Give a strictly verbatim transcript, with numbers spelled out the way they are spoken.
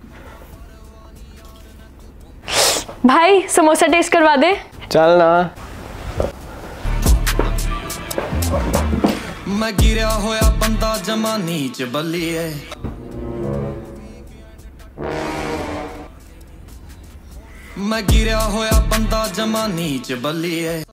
भाई समोसा टेस्ट करवा दे। चल ना। मैं गिरा होया बंदा जमा नीच बल्लिए, मैं गिरा होया बंदा जमा नीच बल्लिए।